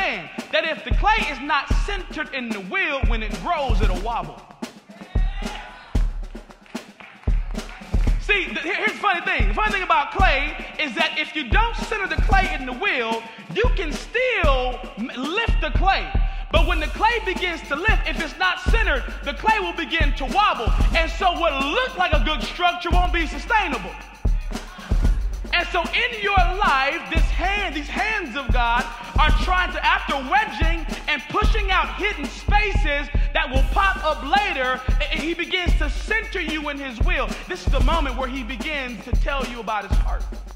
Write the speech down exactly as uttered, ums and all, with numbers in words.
understand that if the clay is not centered in the wheel, when it grows, it'll wobble. See, here's the funny thing. The funny thing about clay is that if you don't center the clay in the wheel, you can still lift the clay. But when the clay begins to lift, if it's not centered, the clay will begin to wobble. And so what looks like a good structure won't be sustainable. And so in your life, this hand, these hands of God are trying to, after wedging and pushing out hidden spaces that will pop up later, he begins to center you in his will. This is the moment where he begins to tell you about his heart.